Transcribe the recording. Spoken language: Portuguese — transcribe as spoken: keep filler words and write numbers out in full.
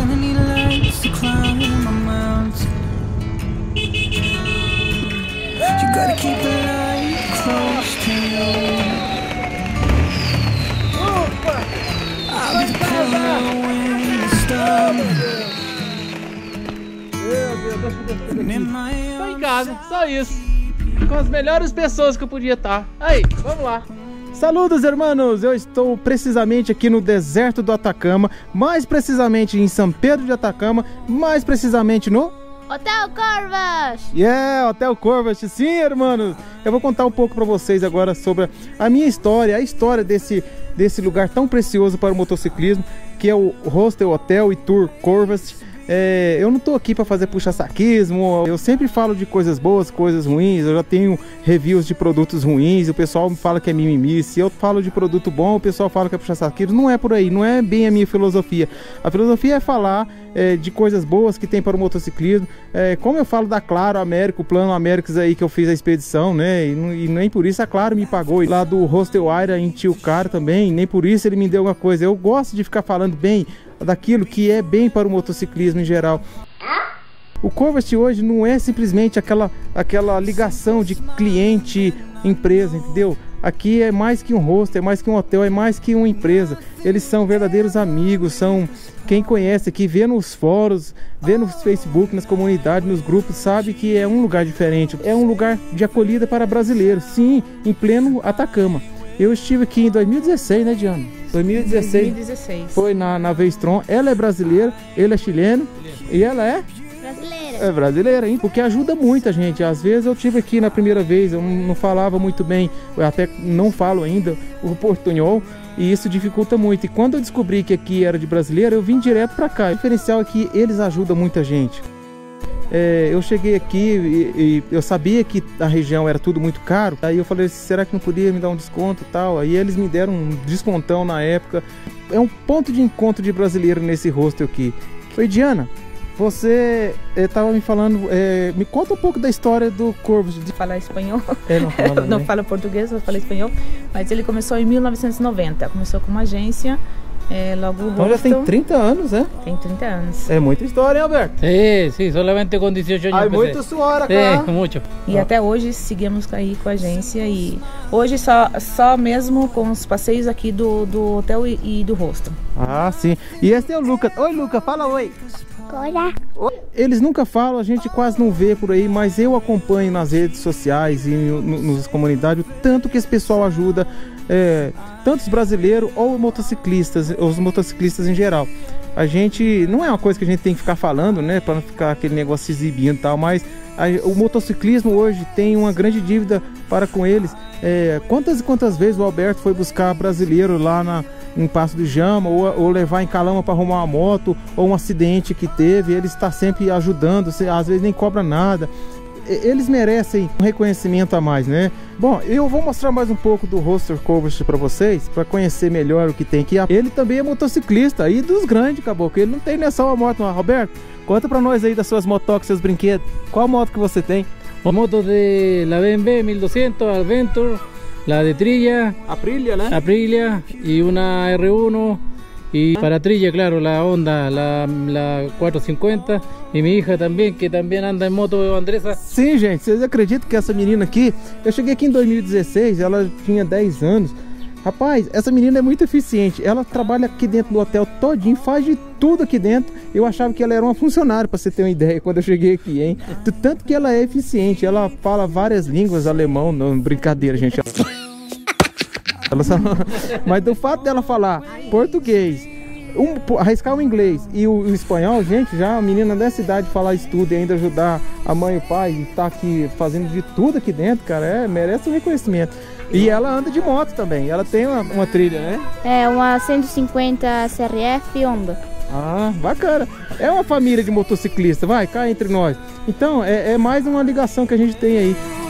and he likes to climb my mountain. You gotta keep the light close to you. I'll be the pillow when the storm. Tô em casa, só isso. Com as melhores pessoas que eu podia estar. Aí, vamos lá. Saludos, irmãos! Eu estou precisamente aqui no deserto do Atacama, mais precisamente em São Pedro de Atacama, mais precisamente no Hotel Corvas! Yeah, Hotel Corvas, sim, irmãos! Eu vou contar um pouco para vocês agora sobre a minha história, a história desse, desse lugar tão precioso para o motociclismo, que é o Hostel Hotel e Tour Corvas. É, eu não tô aqui para fazer puxa-saquismo, eu sempre falo de coisas boas, coisas ruins, eu já tenho reviews de produtos ruins, o pessoal me fala que é mimimi, se eu falo de produto bom, o pessoal fala que é puxa-saquismo, não é por aí, não é bem a minha filosofia. A filosofia é falar é, de coisas boas que tem para o motociclismo, é, como eu falo da Claro América, o plano Américas aí que eu fiz a expedição, né, e, e nem por isso a Claro me pagou, e lá do Hostel Aira em Tilcara também, nem por isso ele me deu alguma coisa. Eu gosto de ficar falando bem daquilo que é bem para o motociclismo em geral. O Corvas hoje não é simplesmente aquela, aquela ligação de cliente-empresa, entendeu? Aqui é mais que um hostel, é mais que um hotel, é mais que uma empresa. Eles são verdadeiros amigos, são quem conhece aqui, vê nos fóruns, vê no Facebook, nas comunidades, nos grupos, sabe que é um lugar diferente. É um lugar de acolhida para brasileiros, sim, em pleno Atacama. Eu estive aqui em dois mil e dezesseis, né, Diana? dois mil e dezesseis. dois mil e dezesseis. Foi na, na Vestron. Ela é brasileira, ele é chileno e ela é Brasileira. é brasileira, hein? Porque ajuda muita gente. Às vezes eu tive aqui na primeira vez, eu não, não falava muito bem, eu até não falo ainda o portunhol, e isso dificulta muito. E quando eu descobri que aqui era de brasileiro, eu vim direto pra cá. O diferencial é que eles ajudam muita gente. É, eu cheguei aqui e, e eu sabia que a região era tudo muito caro. Aí eu falei, será que não podia me dar um desconto e tal? Aí eles me deram um descontão na época. É um ponto de encontro de brasileiro nesse hostel aqui. Oi, Diana, você estava me falando, é, me conta um pouco da história do Corvas. Fala espanhol. É, não fala, não né? fala português, não fala espanhol. Mas ele começou em mil novecentos e noventa. Começou com uma agência. É, logo o Então já tem trinta anos, né? Tem trinta anos. É muita história, hein, Alberto? Sim, sim, solamente com dezoito anos. Ai, muito suor acá. Sim, muito. E até hoje seguimos aí com a agência. E hoje só, só mesmo com os passeios aqui do, do hotel e, e do hostel. Ah, sim. E esse é o Lucas. Oi, Lucas, fala oi. Olá. Eles nunca falam, a gente quase não vê por aí, mas eu acompanho nas redes sociais e no, no, nas comunidades o tanto que esse pessoal ajuda, é, tanto os brasileiros ou motociclistas, os motociclistas em geral. A gente, não é uma coisa que a gente tem que ficar falando, né, para não ficar aquele negócio se exibindo e tal, mas a, o motociclismo hoje tem uma grande dívida para com eles. É, quantas e quantas vezes o Alberto foi buscar brasileiro lá na, em Passo do Jama, ou, ou levar em Calama para arrumar uma moto, ou um acidente que teve, ele está sempre ajudando, às vezes nem cobra nada. Eles merecem um reconhecimento a mais, né? Bom, eu vou mostrar mais um pouco do Hostel Corvas para vocês, para conhecer melhor o que tem aqui. Ele também é motociclista, aí dos grandes, caboclo. Ele não tem nem só uma moto, não. Roberto, conta para nós aí das suas motocas, seus brinquedos. Qual moto que você tem? Las motos de la B M W mil doscientos, Adventure, la de trilla, Aprilia, né? Aprilia y una R uno. Y para trilla, claro, la Honda, la, la cuatrocientos cincuenta. Y mi hija también, que también anda en moto, Andressa. Sim, gente, vocês acreditam que essa menina aqui, eu cheguei aqui em dois mil e dezesseis, ela tinha dez anos. Rapaz, essa menina é muito eficiente, ela trabalha aqui dentro do hotel todinho, faz de tudo aqui dentro. Eu achava que ela era uma funcionária, para você ter uma ideia, quando eu cheguei aqui, hein? Tanto que ela é eficiente, ela fala várias línguas, alemão, não, brincadeira, gente. Ela só... Mas do fato dela falar português, um, arriscar o inglês e o, o espanhol, gente, já a menina dessa idade falar isso tudo e ainda ajudar a mãe e o pai e tá aqui fazendo de tudo aqui dentro, cara, é, merece um reconhecimento. E ela anda de moto também, ela tem uma, uma trilha, né? É uma cento e cinquenta C R F Honda. Ah, bacana. É uma família de motociclistas, vai, cá entre nós. Então, é, é mais uma ligação que a gente tem aí.